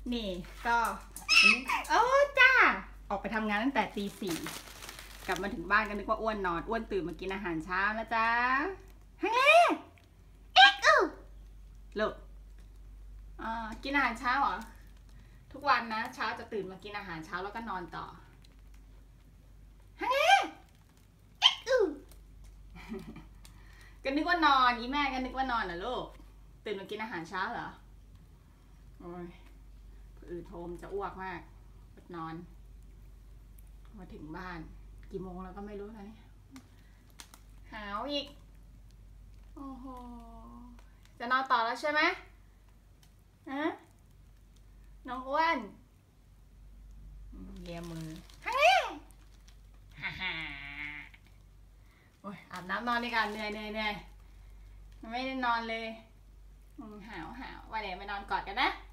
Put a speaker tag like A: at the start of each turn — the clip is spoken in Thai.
A: นี่ก็โอ้จ้าออกไปทำงานตั้งแต่ตี 4กลับมาถึงบ้านก็นึกว่าอ้วนนอนอ้วนตื่นมากินอาหารเช้านะจ๊ะฮังเลเอ็กลูกกินอาหารเช้าเหรอทุกวันนะเช้าจะตื่นมากินอาหารเช้าแล้วก็นอนต่อฮังเลเอ็กก็นึกว่านอนอีแม่ก็นึกว่านอนนะลูกตื่นมากินอาหารเช้าเหรอโอ้ยโทมจะอ้วกมากอดนอนมาถึงบ้านกี่โมงแล้วก็ไม่รู้เลยหาวอีกโอ้โหจะนอนต่อแล้วใช่ไหมฮะน้องอ้วนเลียมือฮังเล่ฮ่าโอ้ยอาบน้ำนอนดีกว่าเหนื่อยไม่ได้นอนเลยหาวว่าเดี๋ยวไปนอนกอดกันนะ